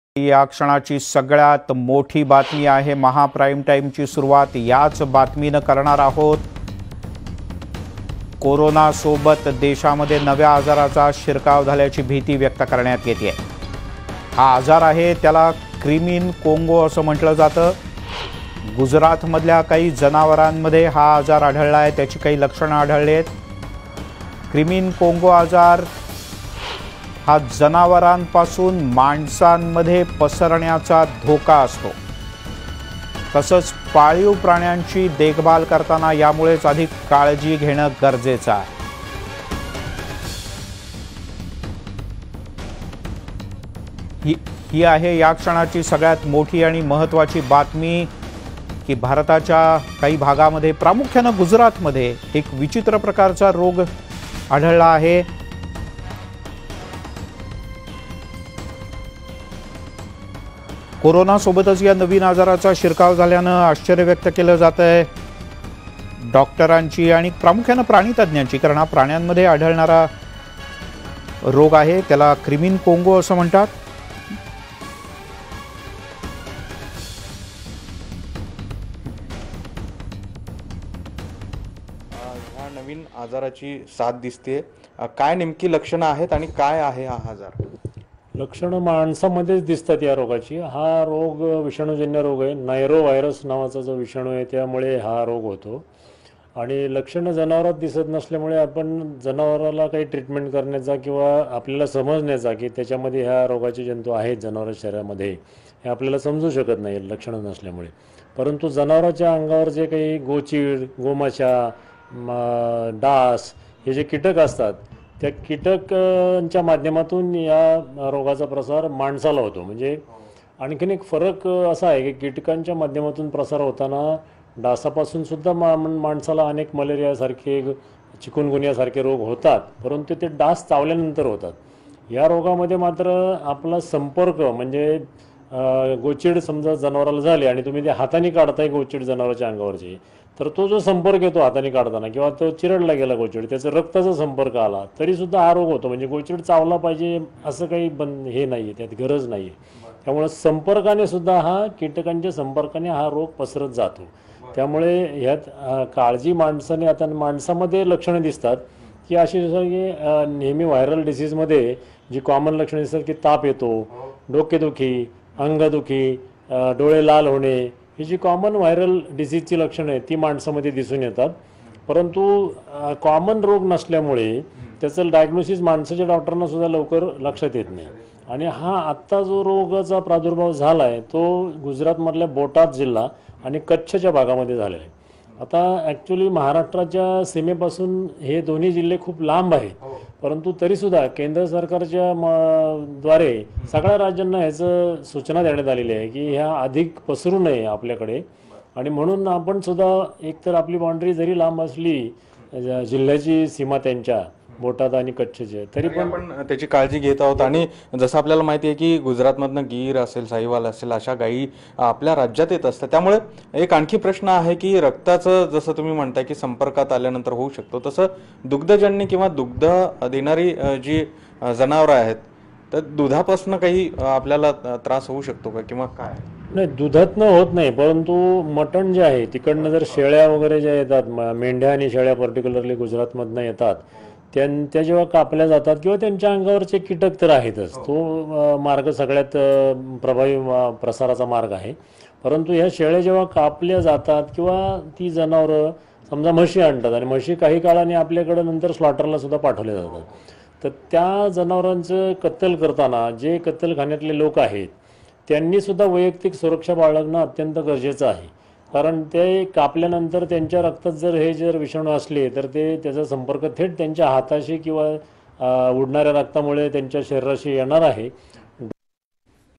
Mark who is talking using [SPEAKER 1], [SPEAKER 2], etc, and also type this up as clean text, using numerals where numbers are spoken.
[SPEAKER 1] या क्षणाची सगळ्यात मोठी बातमी आहे। महाप्राईम टाइमची सुरुवात याच बातमीने करणार आहोत। कोरोना सोबत देशामध्ये नव्या आजाराचा शिरकाव झाल्याची भीती व्यक्त करण्यात येते। हा आजार आहे त्याला क्रिमीन कोंगो असं म्हटलं जातं। गुजरातमधल्या काही जनावरांमध्ये हा आजार आढळला आहे, त्याची काही लक्षणं आढळली आहेत। क्रिमीन कोंगो आजार हा जनावरांपासून माणसांमध्ये पसरण्याचा धोका असतो। तसंच पाळीव प्राण्यांची देखभाल करताना यामुळेच अधिक काळजी घेणं गरजेचं आहे। ही आहे या क्षणाची सगळ्यात मोठी आणि महत्त्वाची बातमी की भारताच्या काही भागामध्ये प्रामुख्याने गुजरातमध्ये एक विचित्र प्रकारचा रोग आढळला आहे। कोरोना सोबतच या नवीन आजाराचा शिरकाव झाल्याने आश्चर्य व्यक्त केलं जात आहे डॉक्टरांची आणि प्रामुख्याने प्राणी तज्ञांची, कारण हा प्राण्यांमध्ये आढळणारा रोग आहे त्याला क्रिमीन कोंगो असं म्हणतात।
[SPEAKER 2] ह्या नवीन आजाराची साथ दिसते, काय नेमकी लक्षणं आहेत आणि काय आहे हा आजार?
[SPEAKER 3] लक्षणं माणसामध्येच दिसतात या रोगाची। हा रोग विषाणूजन्य रोग आहे, नायरो व्हायरस नावाचा जो विषाणू आहे त्यामुळे हा रोग होतो आणि लक्षणं जनावरात दिसत नसल्यामुळे आपण जनावराला काही ट्रीटमेंट करण्याचा किंवा आपल्याला समजण्याचा की त्याच्यामध्ये ह्या रोगाचे जंतू आहेत जनावराच्या शरीरामध्ये हे आपल्याला समजू शकत नाही लक्षणं नसल्यामुळे। परंतु जनावराच्या अंगावर जे काही गोचीड, गोमाशा, डास हे जे कीटक असतात त्या कीटकांच्या माध्यमातून या रोगाचा प्रसार माणसाला होतो। म्हणजे आणखीन एक फरक असा आहे की कीटकांच्या माध्यमातून प्रसार होताना डासापासून सुद्धा माणसाला अनेक मलेरियासारखे, चिकुनगुनियासारखे रोग होतात, परंतु ते डास चावल्यानंतर होतात। या रोगामध्ये मात्र आपला संपर्क म्हणजे गोचीड समजा जनावराला झाले आणि तुम्ही ते हाताने काढताय गोचीड जनावराच्या अंगावरची, तर तो जो संपर्क येतो हाताने काढताना किंवा तो चिरडला गेला गोचीड, त्याचा रक्ताचा संपर्क आला तरी सुद्धा हा रोग होतो। म्हणजे गोचीड चावला पाहिजे असं काही हे नाही आहे, त्यात गरज नाही आहे। त्यामुळे संपर्काने सुद्धा हा कीटकांच्या संपर्काने हा रोग पसरत जातो। त्यामुळे ह्यात काळजी माणसाने, आता माणसामध्ये लक्षणं दिसतात की अशी जसं की नेहमी व्हायरल डिसीजमध्ये जी कॉमन लक्षणं दिसतात की ताप येतो, डोकेदुखी, अंगदुखी, डोळे लाल होणे, ही जी कॉमन व्हायरल डिसीजची लक्षणं आहेत ती माणसामध्ये दिसून येतात। परंतु कॉमन रोग नसल्यामुळे त्याचं डायग्नोसिस माणसाच्या डॉक्टरांना सुद्धा लवकर लक्षात येत नाही। आणि हा आत्ता जो रोगाचा प्रादुर्भाव झाला आहे तो गुजरातमधल्या बोटाद जिल्हा आणि कच्छच्या भागामध्ये झालेला आहे। आता ॲक्च्युली महाराष्ट्राच्या सीमेपासून हे दोन्ही जिल्हे खूप लांब आहेत, परंतु तरीसुद्धा केंद्र सरकारच्या द्वारे सगळ्या राज्यांना ह्याचं सूचना देण्यात आलेली आहे की ह्या अधिक पसरू नये आपल्याकडे। आणि म्हणून आपण सुद्धा एकतर आपली बाउंड्री जरी लांब असली जिल्ह्याची सीमा त्यांच्या बोटाद आणि कच्छचे, तरी पण
[SPEAKER 2] त्याची काळजी घेत आहोत। आणि जसं आपल्याला माहिती आहे की गुजरातमधनं गीर असेल, साहिवाल असेल, अशा गायी आपल्या राज्यात येत असतात। त्यामुळे एक आणखी प्रश्न आहे की रक्ताचं जसं तुम्ही म्हणताय की संपर्कात आल्यानंतर होऊ शकतो, तसं दुग्धजन्य किंवा दुग्ध देणारी जी जनावरं आहेत तर दुधापासून काही आपल्याला त्रास होऊ शकतो का किंवा काय?
[SPEAKER 3] नाही, दुधातनं होत नाही, परंतु मटण जे आहे तिकडनं जर शेळ्या वगैरे ज्या येतात, मेंढ्या आणि शेळ्या पर्टिक्युलरली गुजरातमधनं येतात, त्या जेव्हा कापल्या जातात किंवा त्यांच्या अंगावरचे कीटक तर आहेतच, तो मार्ग सगळ्यात प्रभावी प्रसाराचा मार्ग आहे। परंतु ह्या शेळ्या जेव्हा कापल्या जातात किंवा ती जनावरं समजा म्हशी आणतात आणि म्हशी काही काळाने आपल्याकडं नंतर स्लॉटरला सुद्धा पाठवल्या जातात, तर त्या जनावरांचं कत्तल करताना जे कत्तलखान्यातले लोक आहेत त्यांनी सुद्धा वैयक्तिक सुरक्षा बाळगणं अत्यंत गरजेचं आहे। कारण ते कापल्यानंतर त्यांच्या रक्तात जर विषाणू असले तर त्याचा संपर्क थेट त्यांच्या हाताशी किंवा उडणाऱ्या रक्तामुळे त्यांच्या शरीराशी येणार आहे